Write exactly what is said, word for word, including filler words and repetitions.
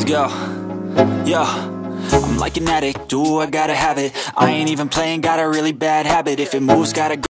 Yo, yo, I'm like an addict, do I gotta have it. I ain't even playing, got a really bad habit. If it moves, gotta go.